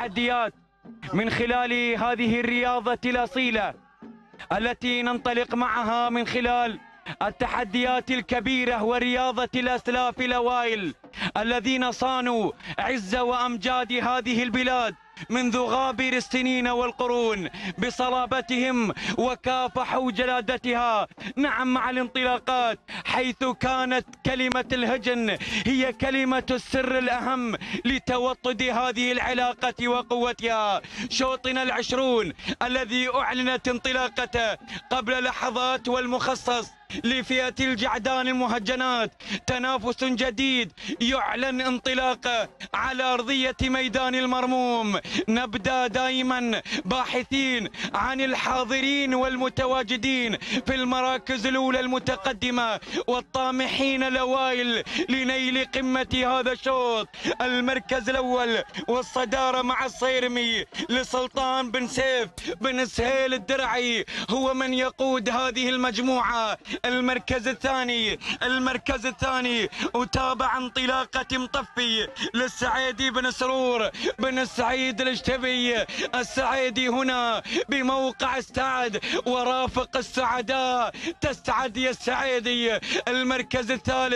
التحديات من خلال هذه الرياضة الأصيلة التي ننطلق معها من خلال التحديات الكبيرة ورياضة الأسلاف الأوائل الذين صانوا عز وأمجاد هذه البلاد منذ غابر السنين والقرون بصلابتهم وكافحوا جلادتها. نعم، مع الانطلاقات، حيث كانت كلمة الهجن هي كلمة السر الأهم لتوطد هذه العلاقة وقوتها. شوطنا العشرون الذي أعلنت انطلاقته قبل لحظات والمخصص لفئة الجعدان المهجنات، تنافس جديد يعلن انطلاقه على أرضية ميدان المرموم. نبدأ دائما باحثين عن الحاضرين والمتواجدين في المراكز الأولى المتقدمة والطامحين الأوائل لنيل قمة هذا الشوط. المركز الأول والصدارة مع الصيرمي لسلطان بن سيف بن سهيل الدرعي هو من يقود هذه المجموعة. المركز الثاني وتابع انطلاقة مطفي للسعيدي بن سرور بن السعيد الاشتبي. السعيدي هنا بموقع استعد ورافق السعداء، تسعد يا السعيدي. المركز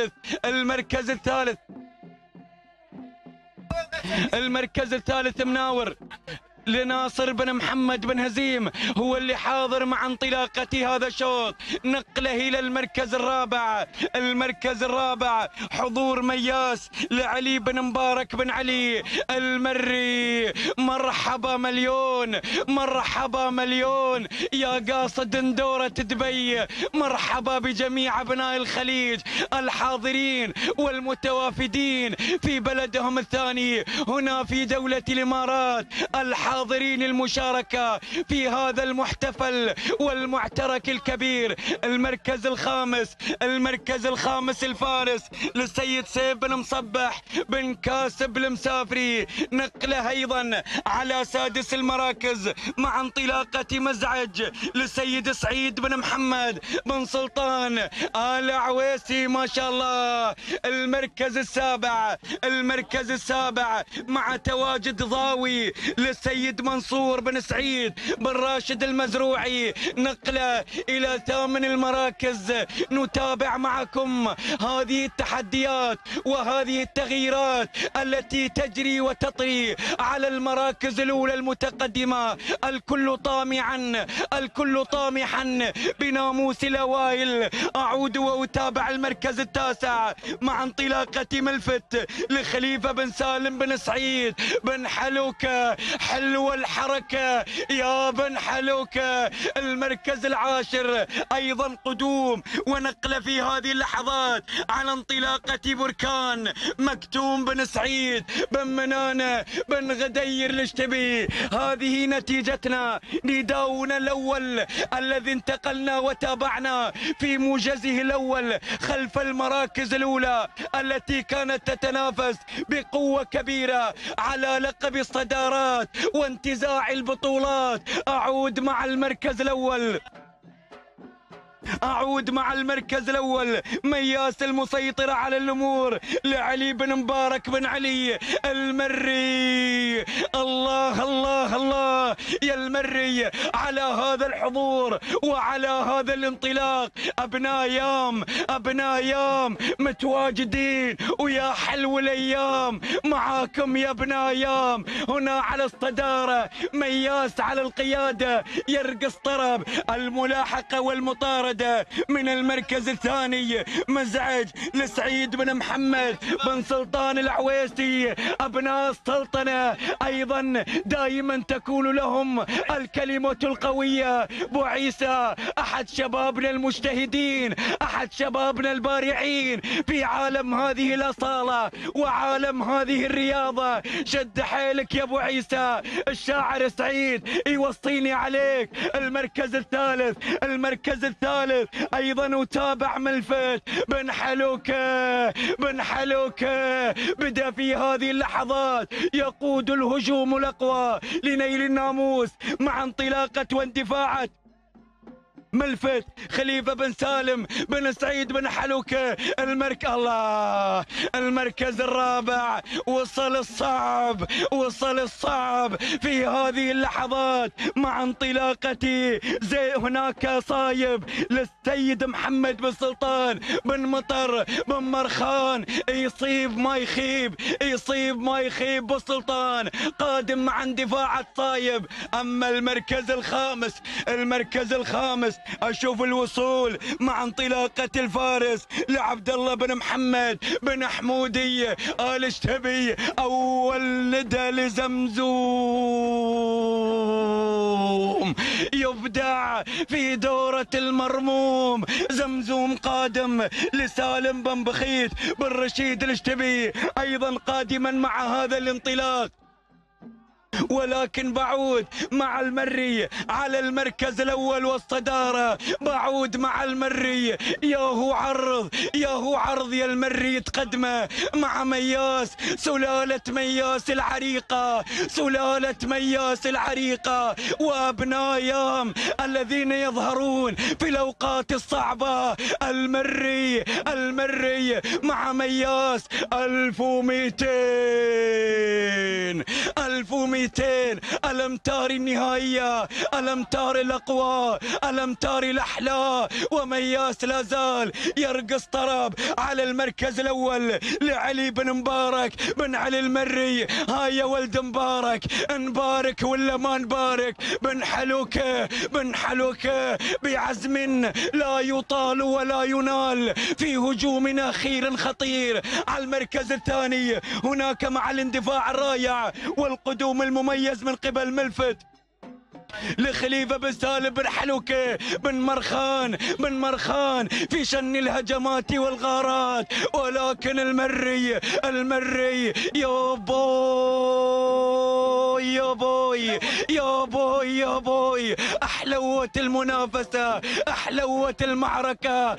الثالث مناور لناصر بن محمد بن هزيم هو اللي حاضر مع انطلاقة هذا الشوط. نقله إلى المركز الرابع حضور مياس لعلي بن مبارك بن علي المري. مرحبا مليون يا قاصد ندورة دبي، مرحبا بجميع أبناء الخليج الحاضرين والمتوافدين في بلدهم الثاني هنا في دولة الإمارات، الحاضرين المشاركة في هذا المحتفل والمعترك الكبير. المركز الخامس الفارس للسيد سيف بن مصبح بن كاسب المسافري. نقله أيضا على سادس المراكز مع انطلاقة مزعج للسيد سعيد بن محمد بن سلطان آل عويسي، ما شاء الله. المركز السابع مع تواجد ضاوي للسيد منصور بن سعيد بن راشد المزروعي. نقله إلى ثامن المراكز. نتابع معكم هذه التحديات وهذه التغييرات التي تجري وتطري على المراكز الأولى المتقدمة. الكل طامحا بناموس الأوائل. أعود وأتابع المركز التاسع مع انطلاقة ملفت لخليفة بن سالم بن سعيد بن حلوكة. حلوة الحركة يا بن حلوكة. المركز العاشر أيضا قدوم ونقلة في هذه اللحظات على انطلاقة بركان مكتوم بن سعيد بن منانة بن غدير الاشتبي. هذه نتيجتنا، نداؤنا الأول الذي انتقلنا وتابعنا في موجزه الأول خلف المراكز الأولى التي كانت تتنافس بقوة كبيرة على لقب الصدارات وانتزاع البطولات. أعود مع المركز الأول مياس المسيطر على الأمور لعلي بن مبارك بن علي المري. الله الله الله يا المري على هذا الحضور وعلى هذا الانطلاق. أبناء يام متواجدين، ويا حلو الأيام معاكم يا ابناء يام. هنا على الصدارة مياس، على القيادة يرقص طرب الملاحقة والمطاردة من المركز الثاني مزعج لسعيد بن محمد بن سلطان العويسي. أبناء السلطنة أيضا دائما تكون لهم الكلمة القوية. بوعيسى أحد شبابنا المجتهدين، أحد شبابنا البارعين في عالم هذه الأصالة وعالم هذه الرياضة. شد حيلك يا أبو عيسى. الشاعر سعيد يوصيني عليك. المركز الثالث أيضا أتابع ملفت بن حلوكة بدأ في هذه اللحظات يقود الهجوم الأقوى لنيل الناموس مع انطلاقة واندفاعات ملفت خليفة بن سالم بن سعيد بن حلوكة. الله، المركز الرابع. وصل الصعب في هذه اللحظات مع انطلاقتي. زي هناك صايب للسيد محمد بن سلطان بن مطر بن مرخان، يصيب ما يخيب بالسلطان، قادم مع اندفاع الصايب. اما المركز الخامس اشوف الوصول مع انطلاقة الفارس لعبد الله بن محمد بن حمودي آل اشتبي. اول ندى لزمزوم يبدع في دورة المرموم. زمزوم قادم لسالم بن بخيت بن رشيد الاشتبي ايضا قادما مع هذا الانطلاق، ولكن بعود مع المري على المركز الأول والصدارة. بعود مع المري، يا هو عرض يا المري يتقدمه مع مياس. سلالة مياس العريقة وأبناء يام الذين يظهرون في الأوقات الصعبة. المري مع مياس. 1200 الأمتار النهائية، الأمتار الأقوى، الأمتار الأحلى. ومياس لا زال يرقص طرب على المركز الأول لعلي بن مبارك بن علي المري. هاي يا ولد مبارك، نبارك ولا ما نبارك؟ بن حلوكة بعزم لا يطال ولا ينال في هجوم أخير خطير على المركز الثاني. هناك مع الاندفاع الرائع والقدوم المميز من قبل ملفت لخليفة بن سالم بن حلوكة بن مرخان في شن الهجمات والغارات. ولكن المري يا بوي احلوت المنافسة، احلوت المعركة.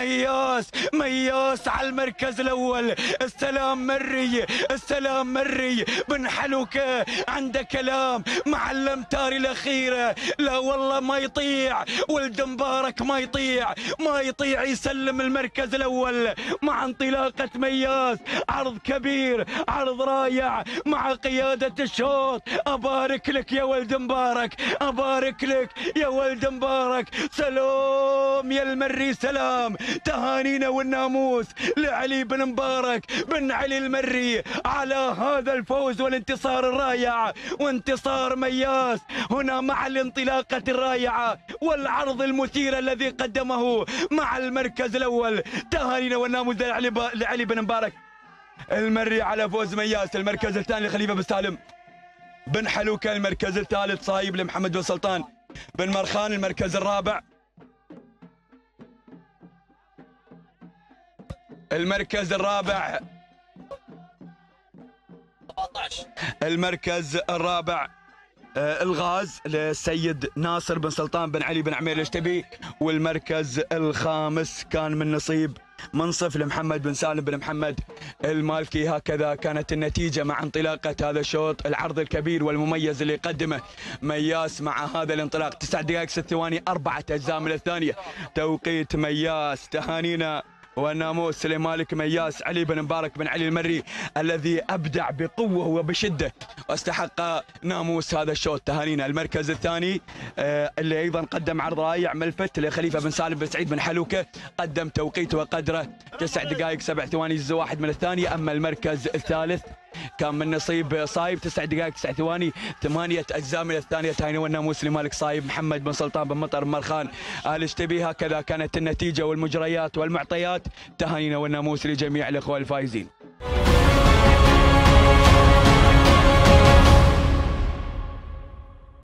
مياس على المركز الاول. السلام مري بن حلوكة عنده كلام مع الامتار الاخيرة. لا والله ما يطيع ولد مبارك، ما يطيع يسلم المركز الاول مع انطلاقة مياس. عرض كبير، عرض رائع مع قيادة الشوط. ابارك لك يا ولد مبارك، سلام يا المري، سلام. تهانينا والناموس لعلي بن مبارك بن علي المري على هذا الفوز والانتصار الرائع، وانتصار مياس هنا مع الانطلاقة الرائعة والعرض المثير الذي قدمه مع المركز الأول. تهانينا والناموس لعلي بن مبارك المري على فوز مياس. المركز الثاني لخليفة بن سالم بن حلوكة. المركز الثالث صايب لمحمد بن سلطان بن مرخان. المركز الرابع الغاز للسيد ناصر بن سلطان بن علي بن عمير الاشتبي. والمركز الخامس كان من نصيب منصف لمحمد بن سالم بن محمد المالكي. هكذا كانت النتيجة مع انطلاقة هذا الشوط. العرض الكبير والمميز اللي قدمه مياس مع هذا الانطلاق. 9 دقائق 6 ثواني 4 أجزاء من الثانية توقيت مياس. تهانينا والناموس لمالك مياس علي بن مبارك بن علي المري الذي أبدع بقوة وبشدة واستحق ناموس هذا الشوط. تهانينا. المركز الثاني اللي أيضا قدم عرض رائع ملفت لخليفة بن سالم بن سعيد بن حلوكة، قدم توقيت وقدره 9 دقائق 7 ثواني جزء واحد من الثانية. أما المركز الثالث كان من نصيب صايب 9 دقائق 9 ثواني 8 أجزاء من الثانية. تهانينا والناموس لمالك صايب محمد بن سلطان بن مطر مرخان آل اشتبي. هكذا كانت النتيجة والمجريات والمعطيات. تهانينا والناموس لجميع الأخوة الفائزين.